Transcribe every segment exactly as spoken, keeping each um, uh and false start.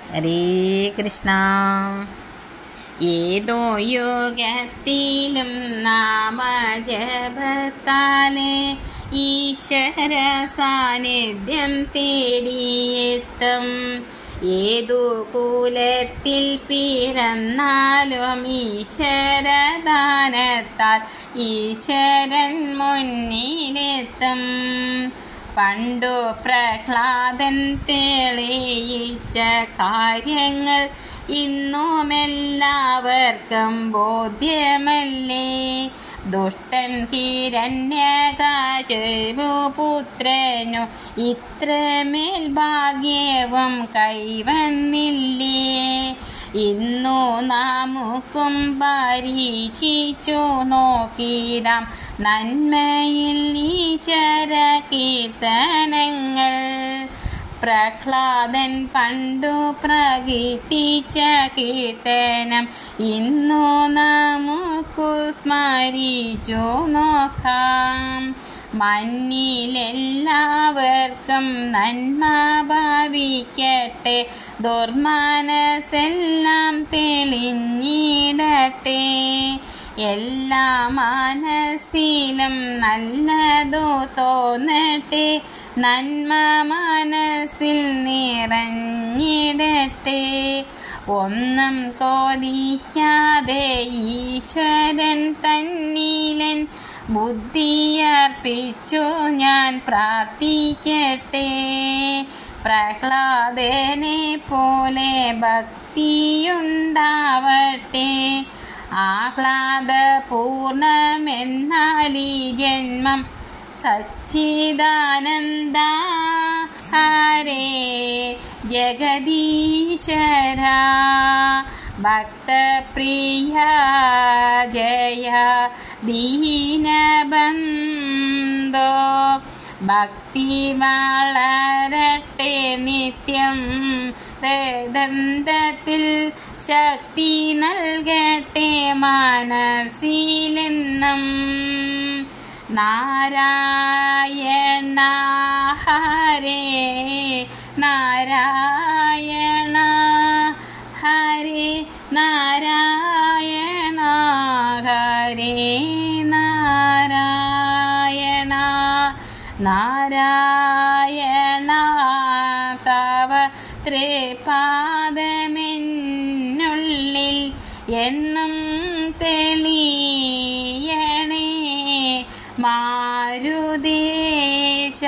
ഹരേ കൃഷ്ണ. ഏതോ യോഗത്തിലും നാമജപത്താലെ ഈശ്വര സാന്നിധ്യം തേടിയെത്തും. ഏതു കുലത്തിൽ പിറന്നാലും ഈശ്വരദാനത്താൽ ഈശ്വരൻ മുന്നിലെത്തും. പണ്ടു പ്രഹ്ലാദൻ തെളിയിച്ച കാര്യങ്ങൾ ഇന്നുമെല്ലാവർക്കും ബോധ്യമല്ലേ. ദുഷ്ടൻ ഹിരണ്യകശിപു പുത്രനു ഇത്രമേൽ ഭാഗ്യവും കൈവന്നില്ലേ. ഇന്നു നമുക്കും പരീക്ഷിച്ചു നോക്കിടാം നന്മയിൽ ഈശ്വര കീർത്തനങ്ങൾ. പ്രഹ്ലാദൻ പണ്ടു പ്രകീർത്തിച്ച കീർത്തനം ഇന്നു നമുക്കു സ്മരിച്ചു നോക്കാം. മണ്ണിലെല്ലാവർക്കും നന്മ ഭവിക്കട്ടെ, ദുർമനസ്സെല്ലാം തെളിഞ്ഞിടട്ടെ. എല്ലാ മനസ്സിലും നല്ലതു തോന്നട്ടെ, നന്മ മനസ്സിൽ നിറഞ്ഞിടട്ടെ. ഒന്നും കോതിക്കാതെ ഈശ്വരൻ തന്നിലൻ ബുദ്ധിയർപ്പിച്ചു ഞാൻ പ്രാർത്ഥിക്കട്ടെ. പ്രഹ്ലാദനെ പോലെ ഭക്തിയുണ്ടാവട്ടെ. ആഹ്ലാദപൂർണമെന്നാൽ ഈ ജന്മം സച്ചിദാനന്ദ ഹരേ ജഗദീശ്വര. ഭക്തപ്രിയ ജയ ദീനബന്ധോ. ഭക്തി വളരട്ടെ നിത്യം ഹൃദന്തത്തിൽ, ശക്തി നൽകട്ടെ മനസ്സിലെന്നും. നാരായണ ഹരേ നാരായണ ഹരേ നാരായണ ഹരേ നാരായണ. നാരായണ തവ ത്രിപാദമെന്നുള്ളിൽ എന്നും തെളിയണേ മാരുദേശ.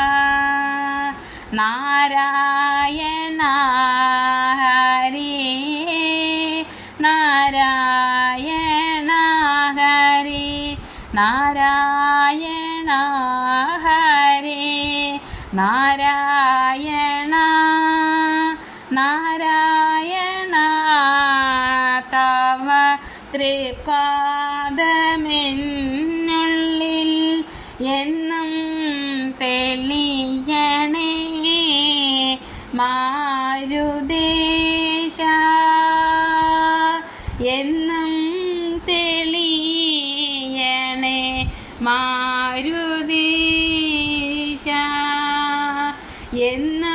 നാരായണ ഹരേ നാരായണ ഹരേ നാരായണ ഹരേ നാരായണ നാരായണ തവ ത്രിപാദമെന്നുള്ളിൽ എന്നും തെളിയണേ മാരുദേശ. എന്നും തെളിയണേ മാരുദേശ. എന്നും